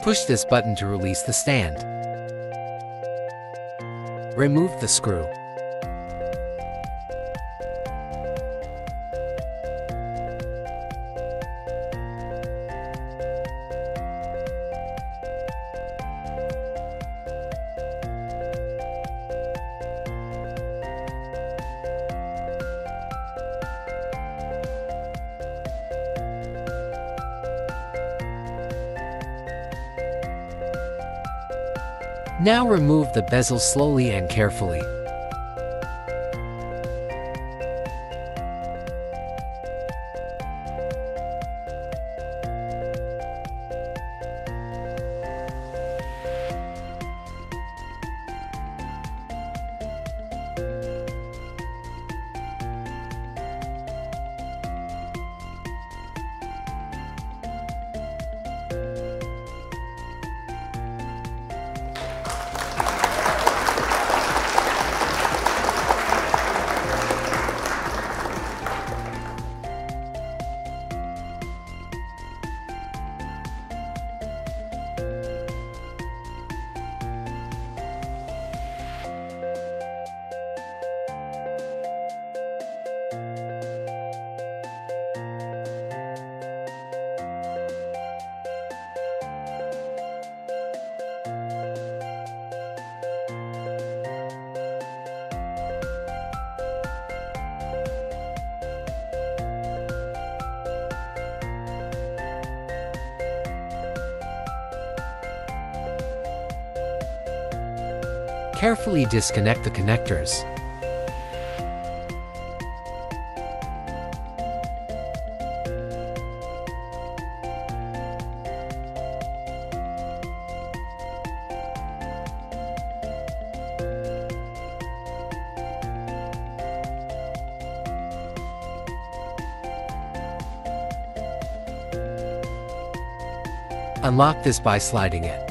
Push this button to release the stand. Remove the screw. Now remove the bezel slowly and carefully. Carefully disconnect the connectors. Unlock this by sliding it.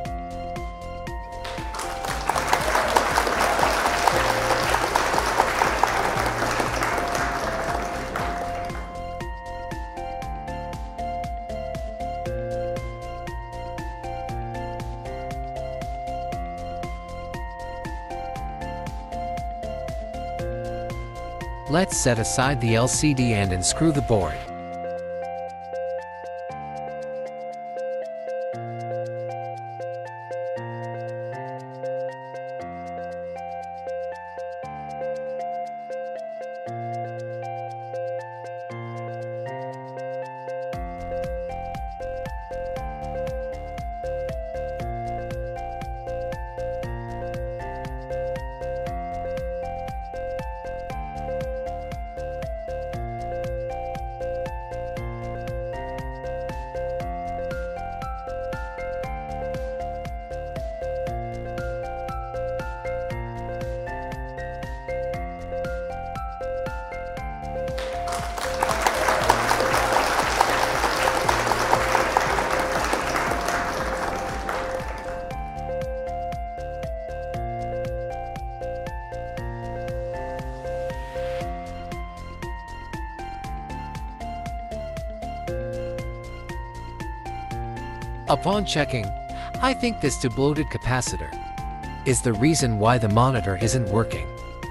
Let's set aside the LCD and unscrew the board. Upon checking, I think this tube-loaded capacitor is the reason why the monitor isn't working.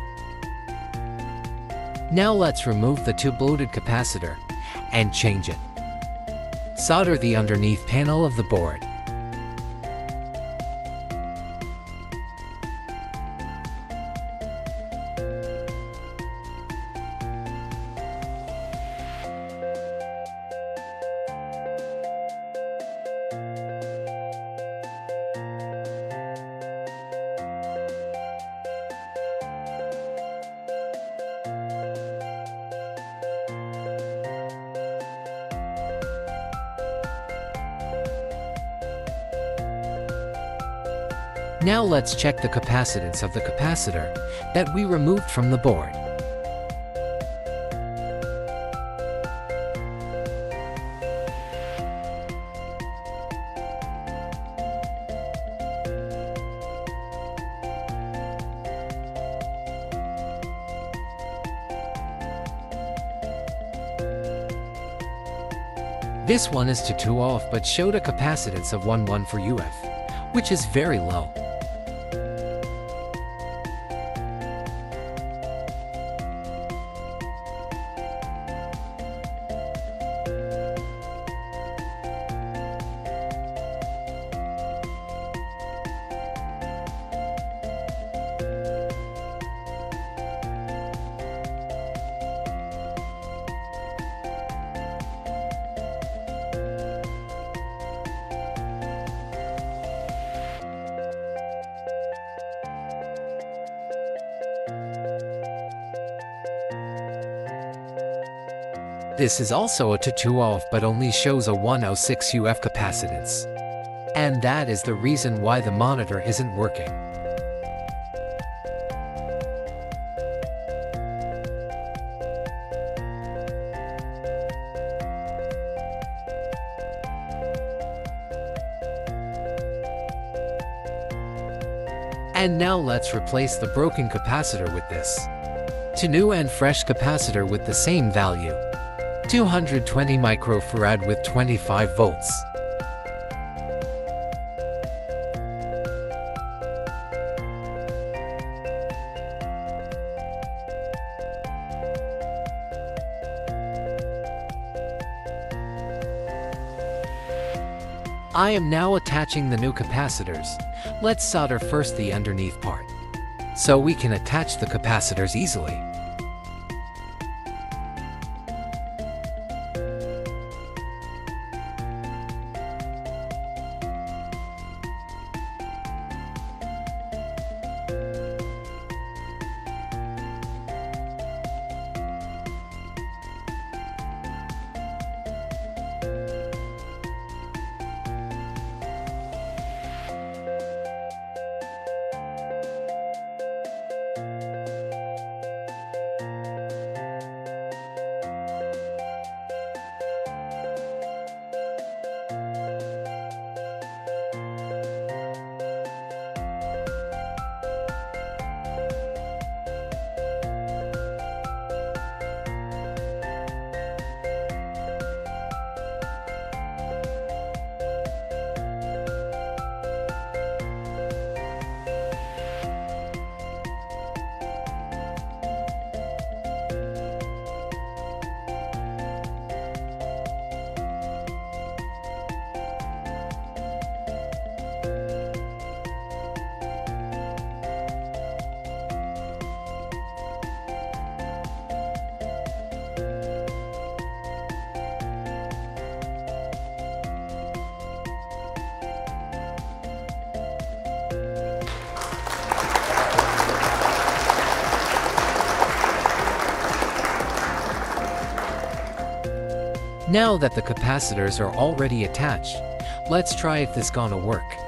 Now let's remove the tube-loaded capacitor and change it. Solder the underneath panel of the board. Now let's check the capacitance of the capacitor that we removed from the board. This one is to 2 off but showed a capacitance of 1 for UF, which is very low. This is also a to 2 off but only shows a 106 UF capacitance. And that is the reason why the monitor isn't working. And now let's replace the broken capacitor with this. To new and fresh capacitor with the same value. 220 microfarad with 25 volts. I am now attaching the new capacitors. Let's solder first the underneath part, so we can attach the capacitors easily. Now that the capacitors are already attached, let's try if this gonna work.